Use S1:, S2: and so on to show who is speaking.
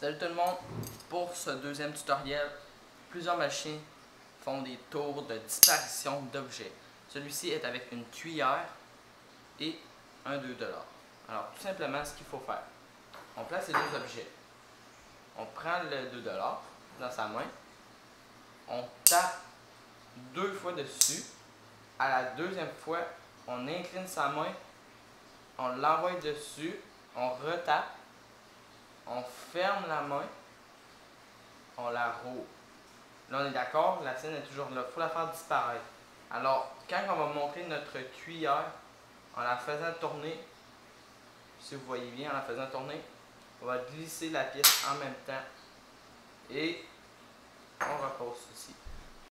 S1: Salut tout le monde, pour ce deuxième tutoriel, plusieurs machines font des tours de disparition d'objets. Celui-ci est avec une cuillère et un 2 $. Alors tout simplement ce qu'il faut faire, on place les deux objets, on prend le 2 $ dans sa main, on tape deux fois dessus, à la deuxième fois on incline sa main, on l'envoie dessus, on retape, on ferme la main, on la roule. Là, on est d'accord, la scène est toujours là. Il faut la faire disparaître. Alors, quand on va montrer notre cuillère, en la faisant tourner, si vous voyez bien, en la faisant tourner, on va glisser la pièce en même temps et on repose ceci.